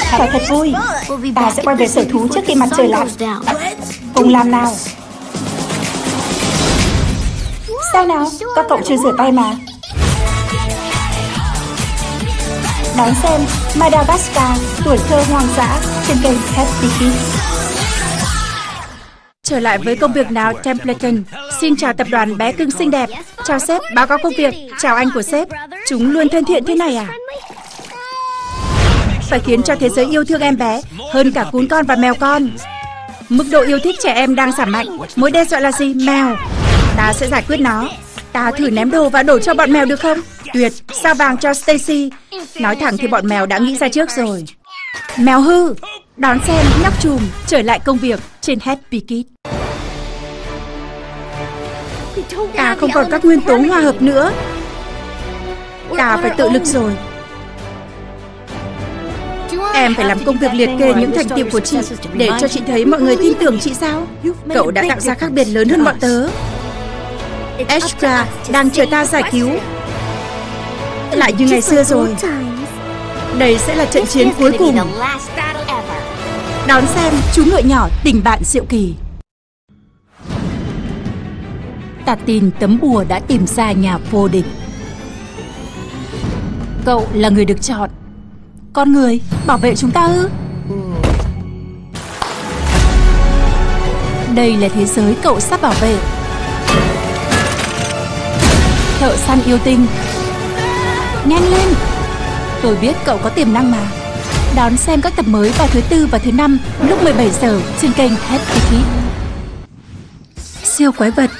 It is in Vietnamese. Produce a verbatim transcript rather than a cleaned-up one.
Trò thật vui. Ta sẽ quay về sở thú trước khi mặt trời lặn. Cùng làm nào. Sao nào? Các cậu chưa rửa tay mà. Đón xem Madagascar, tuổi thơ hoang dã trên kênh Happy Kids. Trở lại với công việc nào, Templeton. Xin chào tập đoàn bé cưng xinh đẹp. Chào sếp, báo cáo công việc. Chào anh của sếp. Chúng luôn thân thiện thế này à? Phải khiến cho thế giới yêu thương em bé hơn cả cún con và mèo con. Mức độ yêu thích trẻ em đang giảm mạnh. Mối đe dọa là gì? Mèo. Ta sẽ giải quyết nó. Ta thử ném đồ và đổ cho bọn mèo được không? Tuyệt, sao vàng cho Stacy. Nói thẳng thì bọn mèo đã nghĩ ra trước rồi. Mèo hư. Đón xem nhóc chùm trở lại công việc trên Happy Kids. Ta không còn các nguyên tố hòa hợp nữa. Ta phải tự lực rồi. Em phải làm công việc liệt kê những thành tựu của chị để cho chị thấy mọi người tin tưởng chị sao? Cậu đã tạo ra khác biệt lớn hơn bọn tớ. Ezra đang chờ ta giải cứu. Lại như ngày xưa rồi. Đây sẽ là trận chiến cuối cùng. Đón xem chú ngựa nhỏ tình bạn diệu kỳ. Ta tin tấm bùa đã tìm ra nhà vô địch. Cậu là người được chọn. Con người bảo vệ chúng ta ư? Đây là thế giới cậu sắp bảo vệ. Thợ săn yêu tinh. Nhanh lên. Tôi biết cậu có tiềm năng mà. Đón xem các tập mới vào thứ tư và thứ năm lúc mười bảy giờ trên kênh Happy Kids. Siêu quái vật